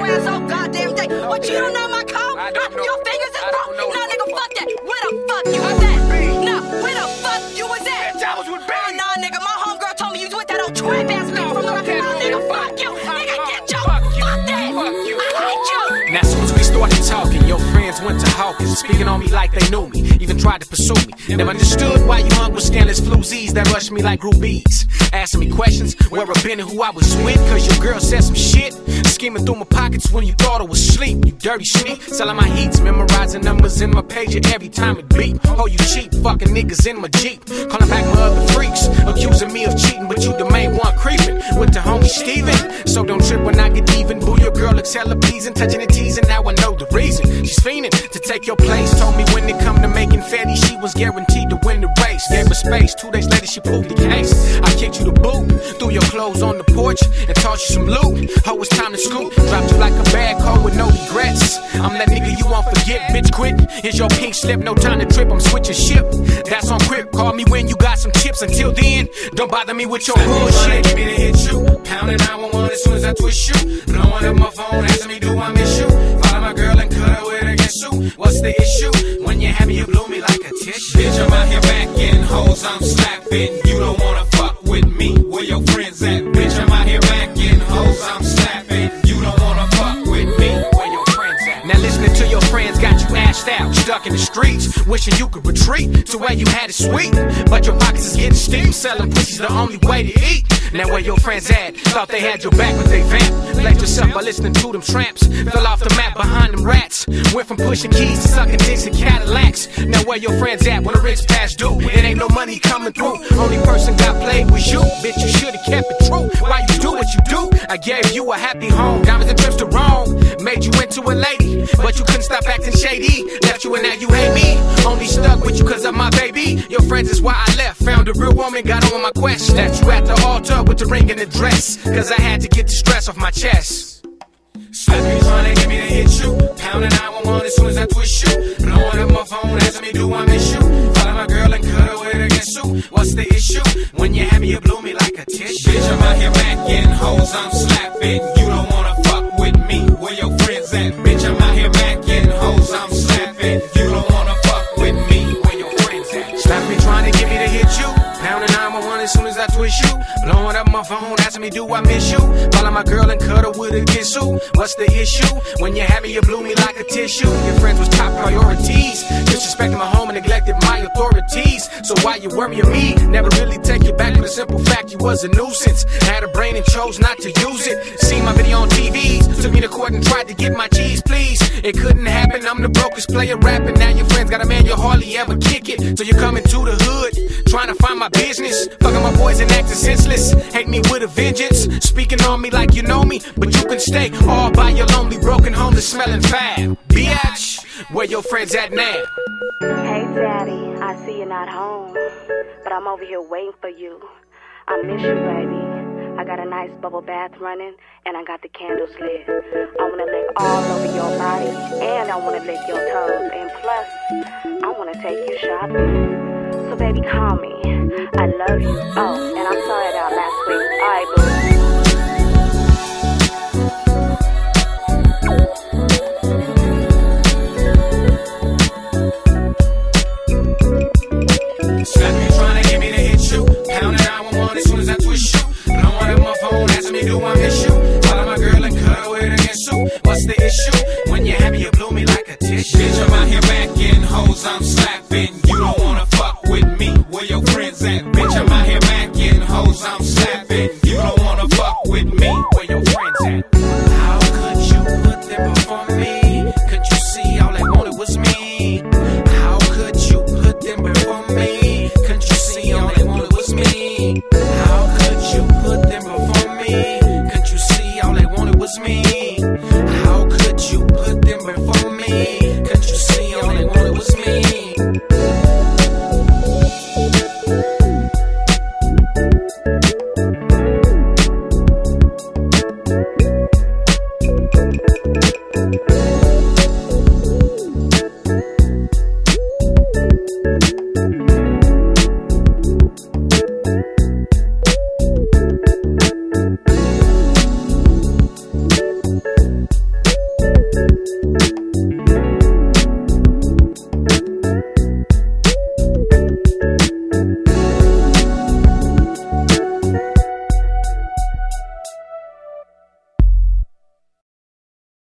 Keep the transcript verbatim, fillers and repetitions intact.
ass all goddamn day. What, you don't know my code? I don't know. Your fingers is broke? know. Nah, nigga, fuck that. Where the fuck you was at? Nah, where the fuck you was at? I was with Oh, nah, nigga, my homegirl told me you was with that old trap ass nigga from North Carolina. Nigga, fuck you. Nigga, get your Fuck you. fuck that. Fuck you. I hate you. Now, as soon as we started talking, your friends went to Hawkins, speaking on me like they knew me, even tried to pursue me. Never understood why you hung with scandalous floozies that rushed me like groupies. Asking me questions, where I've been and who I was with, cause your girl said some shit. Scheming through my pockets when you thought I was asleep, you dirty sneak. Selling my heats, memorizing numbers in my pager every time it beep. Oh, you cheap, fucking niggas in my Jeep. Calling back my other freaks, accusing me of cheating, but you the main one creeping with the homie Steven. So don't trip when I get even. Boo, your girl looks hella pleasing, touching and teasing. Now I know the reason. She's fiending to take your place. Told me when it come to making fatty, she was guaranteed to win the race. Gave her space. Two days later, she proved the case. I kicked you the boot, threw your clothes on the porch, and taught you some loot. Oh, it's time to scoop. Dropped you like a bad call with no regrets. I'm that nigga you won't forget. Bitch, quit. Here's your pink slip. No time to trip. I'm switching ship. That's on crib. Call me when you got some chips. Until then, don't bother me with your bullshit. Give me to hit you. Pounding nine one one as soon as I twist you. Blowing up my phone, asking me, do I miss you? Follow my girl and cut her with her guess who? What's the issue? When you're happy, you blow me like a tissue. Bitch, I'm out here backing hoes, I'm slapping. You don't wanna fuck with me. Where your friends at? Bitch, I'm out here backing hoes, I'm slapping. You don't wanna fuck with me. Where your friends at? Now listening to your friends got you ashed out, stuck in the streets, wishing you could retreat to where you had it sweet. But your pockets is getting steam, selling pussy's the only way to eat. Now where your friends at? Thought they had your back, but they vamp. Left yourself by listening to them tramps. Fell off the map behind them rats. Went from pushing keys to sucking dicks and Cadillacs. Now where your friends at? When the rich past due, it ain't no money coming through. Only person got played was you. Bitch, you should've kept it true. Why you do what you do? I gave you a happy home, diamonds and trips to Rome. Made you into a lady, but you couldn't stop acting shady. Left you and now you hate me. Only stuck with you cause of my baby. Your friends is why I left. Found a real woman, got on my quest. Left you at the altar with the ring and the dress, cause I had to get the stress off my chest. Slap me trying to get me to hit you. Pounding nine one one as soon as I twist you. Blowing up my phone, asking me, do I miss you? Follow my girl and cut her with her guess who? What's the issue? When you're happy, you blow me like a tissue. Bitch, I'm out here backing hoes, I'm slapping. You don't wanna fuck with me. Where your friends at? Bitch, I'm out here backing hoes, I'm slapping. You don't wanna fuck with me. Where your friends at? Slap me trying to get me to hit you. Pounding nine one one as soon as I twist you. Blowing up my phone, asking me, do I miss you? Follow my girl and cut her with a kiss who? What's the issue? When you're happy, you blew me like a tissue. Your friends was top priorities. Disrespecting my home and neglected my authorities. So why you worrying me? Never really take it back with a simple fact, you was a nuisance. Had a brain and chose not to use it. Seen my video on T Vs, took me to court and tried to get my cheese, please. It couldn't happen, I'm the brokest player rapping. Now your friends got a man, you hardly ever kick it. So you're coming to the hood, trying to find my business. Fucking my boys and acting senseless. Hate me with a vengeance, speaking on me like you know me. But you can stay all by your lonely, broken home that's smelling fab. Bitch, where your friends at now? Hey daddy, I see you're not home, but I'm over here waiting for you. I miss you, baby. I got a nice bubble bath running, and I got the candles lit. I wanna lick all over your body, and I wanna lick your toes, and plus, I wanna take you shopping. So baby, call me. I love you. Oh.